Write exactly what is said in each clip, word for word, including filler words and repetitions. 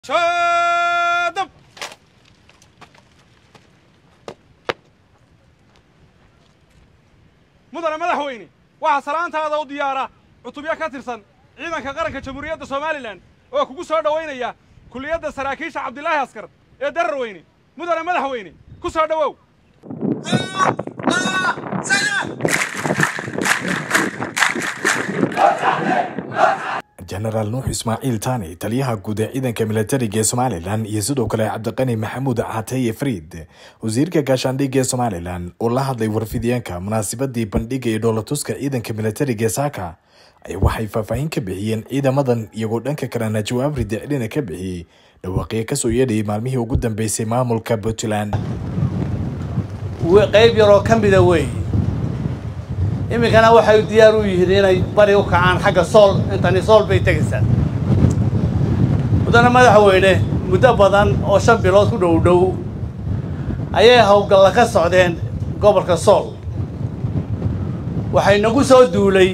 شادب مدن مدحويني waxa salaantaada u diyaara cutubya ka tirsan ciidanka qaranka Jamhuuriyadda Soomaaliland oo kugu soo dhaweynaya kulliyadda saraakiisha Cabdilaahi Askar ee Dararweyne mudane madaxweyne ku soo dhawow General Nuux Ismaaciil Taani taliyaha guud ee ciidanka militariga ee Soomaaliland iyo sidoo kale Cabdiqani Maxamuud Caataye Friid wasiirka gaashaandhigga ee Soomaaliland oo la hadlay warfidyaanka munaasabadii bandhigga ee dowlatuska ciidanka militariga ee Saaka ay waxay faahfaahin ka bixiyeen ciidamadan iyagoo dhanka kalena jawaab ridicilina ka bixiyay dhawaaqyo ka soo yeedhay maalmihii ugu dambeysay maamulka Puntland qayb yar oo ka mid ah way imikana waxay diyaar u yihiin inay bari u kacaan xagga sool intani sool bay tagaysaa mudane madaxweyne muddo badan oo shan bilood ku dhow dhow ayay hawlgalla ka socdeen gobolka sool waxay nagu soo duulay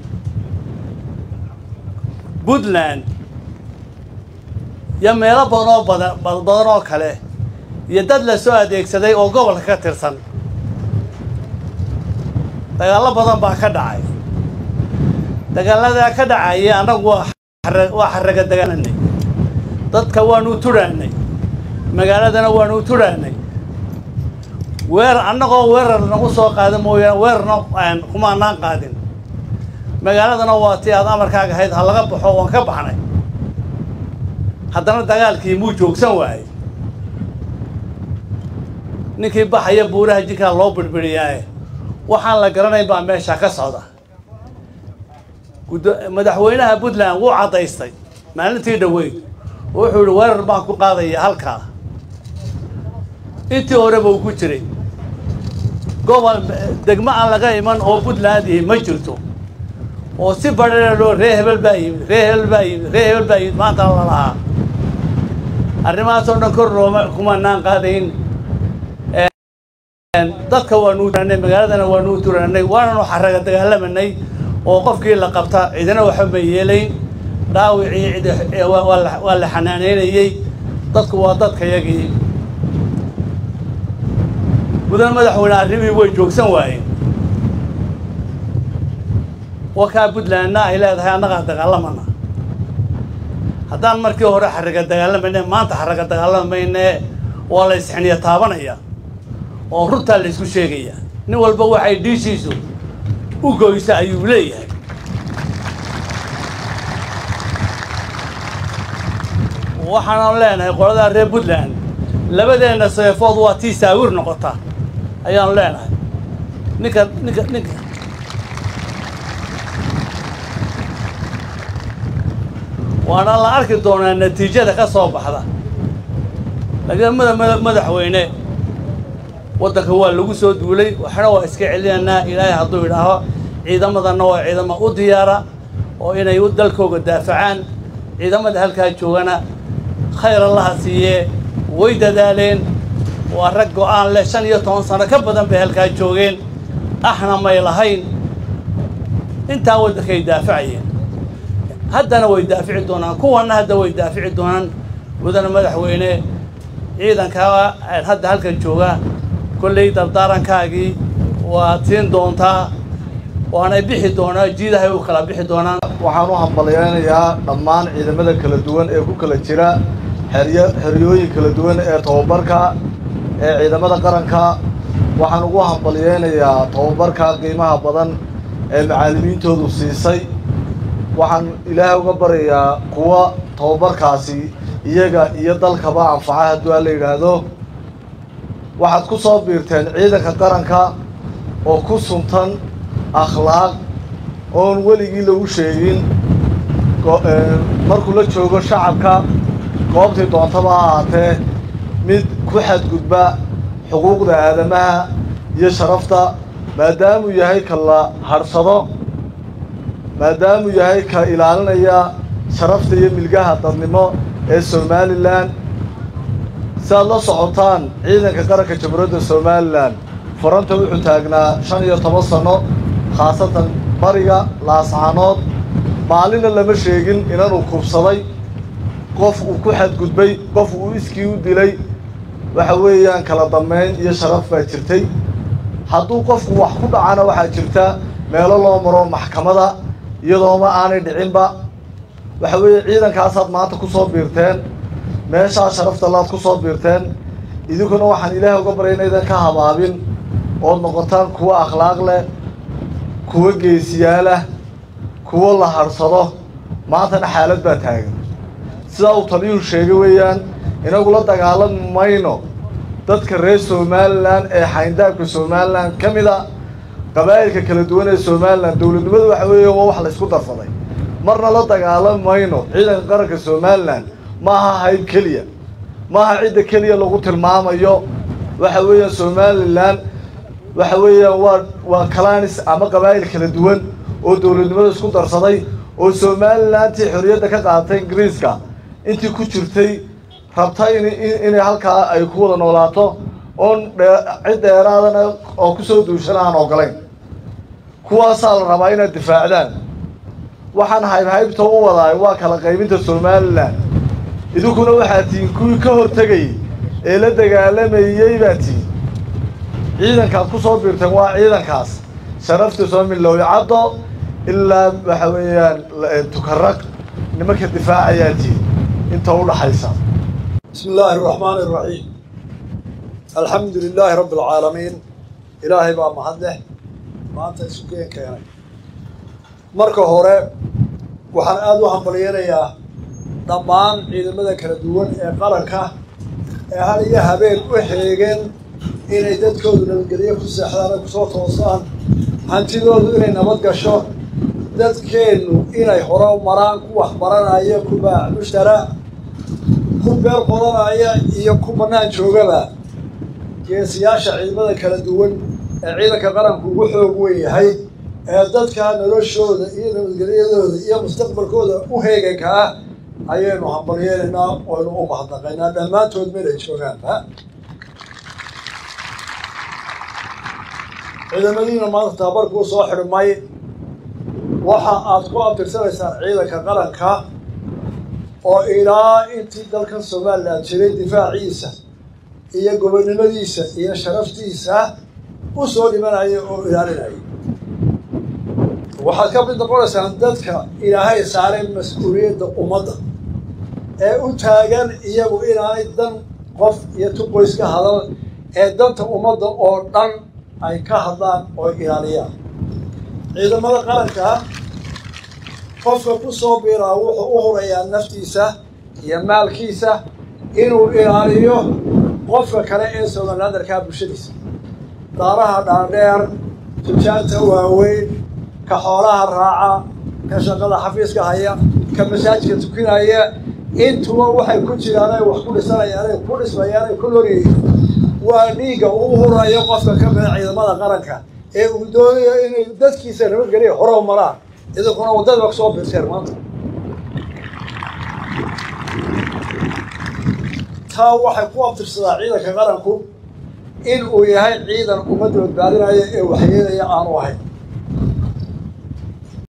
Puntland ya meelo badan oo badan oo kale iyo dad la soo adeegsaday oo gobolka ka tirsan dagaal badan baa ka dhacay dagaalada ka dhacay anagu waa xaraga dagaalanay dadka waanu turaanay magaaladana waanu turaanay weer anagoo weerar nagu soo qaaday mooyaan weerarna aan kuma naan qaadin magaaladana waa tii aad amarkaaga ahayd ha laga baxo waan ka baxnay haddana dagaalkii muu joogsan waayay ninkii baxaya buuraha jinka loo birbiriyay waxaan la garanayn baa meesha ka socda madaxweynaha Puntland wuu cadaystay maalintii dhaweyd wuxuu yiri weerar baan ku qaadaya halka intii hore buu ku jiray gobol degmo aan laga iman oo Puntland ma jirto oo si badheer loo reehbel baa yimid reehbel baa yimid reehbel baa yimid maanta la lahaa arrimahaas oo dhan kor looma kuma naan qaadayn dadka waanu turaanay magaaladana waanu turaanay waanu xaraga dagaalamanay oo qofkii la qabta cidina waxa ma yeelayn dhaawicii cid waa la xanaaneynayay dadku waa dadka yagii mudan madaxweyne arrimii way joogsan waayeen waka Puntlandna ay leedahay anaga dagaalamana haddaan markii hore xaraga dagaalamanay maanta xaraga dagaalamayna waa la isxiniya taabanaya oo runta la isku sheegaya nin walba waxay dhiishiisu u gooysa ayuu leeyahay waxaan leenahay qolada reer Puntland labadeena seefood waa tii saawir noqota ayaan leenahay ninka ninka ninka waana la arki doonaa natiijada ka soo baxda laakiin madaxweyne waddanka waa lagu soo duulay waxna waa iska celinaa ilaahay hadduu yidhaaho ciidamadana waa ciidamo u diyaara oo inay dalkooga daafacaan ciidamada halkaa joogana khayr allaha siiyee way dadaaleen waa rag go'aan leh shan iyo toban sano ka badan bay halkaa joogeen ahna may lahayn intaa waddankay daafacayeen haddana way daafici doonaan kuwana hadda way daafici doonaan mudane madaxweyne ciidanka hadda halkan jooga كلي دردارن كاغي واتين دونتا وانا بixi doona jiidahay u kala bixi doonaan waxaan u hambalyeeyaa dhammaan ciidamada kala duwan ee ku kala jira xiriyo xiriyooyin kala duwan ee tababarka ee ciidamada qaranka waxaan ugu hambalyeeyaa tababarka qiimaha badan ee macallimiintoodu siisay waxaan ilaahay uga barayaa kuwa tababarkaasi iyaga iyo dalkaba anfaca haddii la yiraahdo waxaad ku soo biirteen ciidanka qaranka oo ku suntan akhlaaq oon weligii lagu sheegin markuu la joogo shacabka goobtii doontaba ahaatee mid ku xadgudba xuquuqda aadamaha iyo sharafta maadaamuu yahay ka la harsado maadaamuu yahay ka ilaalinaya sharafta iyo milgaha dadnimo ee Soomaaliland saad la socotaan ciidanka qaranka Jamhuuriyadda Soomaaliland faranta wuxuu taagnaa shan iyo toban sano khaasatan bariga laascaanood maalina lama sheegin inaanu kubsaday qof uu ku xadgudbay qof uu iskii u dilay waxa weeyaan kala dambeyn iyo sharaf baa jirtay hadduu qofku wax ku dhacana waxaa jirta meelo loo maro maxkamada iyadooma aanay dhicinba waxa weeye ciidankaasaad maanta ku soo biirteen meeshaa sharafta laad ku soo biirteen idinkuna waxaan ilaahay uga baryay inaydan ka habaabin ood noqotaan kuwa akhlaaq leh kuwa geesiyaalah kuwa la harsado maantana xaalad baa taagan sidaa uu taliyuhu sheegay weeyaan inagu la dagaalami mayno dadka reer Somaliland ee xayndaabka Somaliland ka mid ah qabaa'ilka kala duwan ee Somaliland dawladnimadu waxa weeye waa wax la isku darsaday marna la dagaalami mayno ciidanka qaranka Somaliland ma aha hayb kaliya ma aha cid kaliya lagu tilmaamayo waxa weeye Somaliland waxa weeye waa waa kalaanis ama qabaa'il kala duwan oo dawladnimada isku darsaday oo Somaliland tii xorriyadda ka qaadatay Ingiriiska intii ku jirtay rabtay in in halkaa ay ku wada noolaato on cid dheeraadana oo ku soo duushanaan ogolayn kuwaas la rabaa inay difaacdaan waxaan hayb haybta u wadaay waa kala qaybinta Somaliland idinkuna waxaa tiin kuwii ka hortagay ee la dagaalamayay baatii ciidanka ku soo biirtan waa ciidankaas sharafta Somaliland caddo ilaa waxa weeyaan tukarraq nimanka difaacayaati inta u dhaxaysa بسم الله الرحمن الرحيم الحمد لله رب العالمين إلهي بقى محله ما أنت سكين كياني مركو هوري وحن آدو حنبلينا يا دمان إذا ماذا كردون قرنكا هل إيا هبين وحيقين إني دادكو دون القرية كسي حدانا كسوة وصان هانتيدو إني نبات قشو دادكينو إني حراو مران كوح برانا إيا كوبا مشترى ku beer qodanaya iyo ku banaan joogaba geesiyaasha ciidamada kala duwan ee ciidanka qaranku ugu xoog weyn yahay ee dadka noloshooda iyo nabadgelyadooda iyo mustaqbalkooda u heeganka ah ayaynu hambalyeynaa oo u mahadnaqaynaa dhammaantood meel ay joogaanba ciidamadiina maanta tababarku soo xidhmay waxa aad ku abtirsanaysaan ciidanka qaranka oo ilaa intii dalkan Soomaaliland jiray difaaciisa iyo gobonimadiisa iyo sharaftiisa u soo dhimanaya oo ilaalinaya waxaad ka mid noqonaysaan dadka ilaahay saaray mas'uuliyadda ummadda ee u taagan iyagu inaanay dan qof iyo tuqoys ka hadal ee danta ummadda oo dhan ay ka hadlaan oo ilaaliyaan ciidamada qaranka qofka ku soo biiraa wuxuu u horeeyaa naftiisa iyo maalkiisa inuu ilaaliyo qofka kale ee Somalilandarka bulshadiisa daaraha dhaadheer tujaanta waaweyn ka xoolaha raaca ka shaqada xafiiska haya ka masaajidka tukinaya intuba waxay ku jiraan ay wax ku dhisanayaan ay ku dhismayaan ay ku loriyeen waa dhiiga uu horeeyo qofka ka mid ah ciidamada qaranka ee uu doonayo inay dadkiisa nabadgelyo horo maraan إذا كنا وداد مكسوب بالخير ما تا waxay ku abtirsadaa ciidanka qaranku in uu yahay ciidan ummadda badbaadinaya ee waxyeelaya aan u ahayn